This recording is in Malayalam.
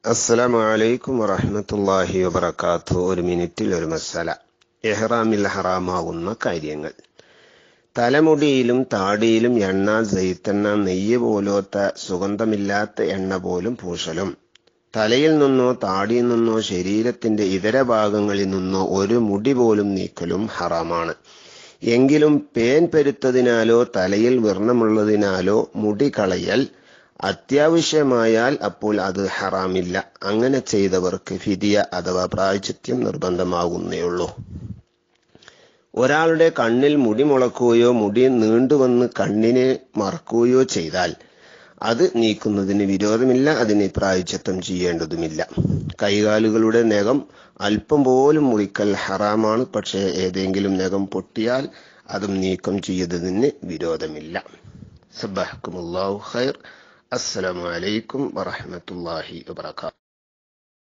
അസ്സലാമു അലൈക്കും വറഹ്മത്തുള്ളാഹി വബറകാതുഹു. ഒരു മിനിറ്റിൽ ഒരു മസാല. ഇഹ്റാമിൽ ഹറാമാകുന്ന കാര്യങ്ങൾ. തലമുടിയിലും താടിയിലും എണ്ണ, സൈത്തെണ്ണ, നെയ്യ് പോലത്തെ സുഗന്ധമില്ലാത്ത എണ്ണ പോലും പൂശലും, തലയിൽ നിന്നോ താടിയിൽ നിന്നോ ശരീരത്തിന്റെ ഇതര ഭാഗങ്ങളിൽ നിന്നോ ഒരു മുടി പോലും നീക്കലും ഹറാമാണ്. എങ്കിലും പേൻ പെരുത്തതിനാലോ തലയിൽ വ്രണമുള്ളതിനാലോ മുടി കളയൽ അത്യാവശ്യമായാൽ അപ്പോൾ അത് ഹറാമില്ല. അങ്ങനെ ചെയ്തവർക്ക് ഫിദിയ അഥവാ പ്രായശ്ചിത്യം നിർബന്ധമാകുന്നേയുള്ളൂ. ഒരാളുടെ കണ്ണിൽ മുടി മുളക്കുകയോ മുടി നീണ്ടുവന്ന് കണ്ണിനെ മറക്കുകയോ ചെയ്താൽ അത് നീക്കുന്നതിന് വിരോധമില്ല. അതിന് പ്രായശ്ചിത്തം ചെയ്യേണ്ടതുമില്ല. കൈകാലുകളുടെ നഖം അല്പം പോലും മുറിക്കൽ ഹറാമാണ്. പക്ഷേ ഏതെങ്കിലും നഖം പൊട്ടിയാൽ അതും നീക്കം ചെയ്യുന്നതിന് വിരോധമില്ല. സബ്ബഹക്കുമുല്ലാഹു ഖൈർ. അസ്സലാമു അലൈക്കും വറഹ്മത്തുള്ളാഹി വബറകാതുഹു.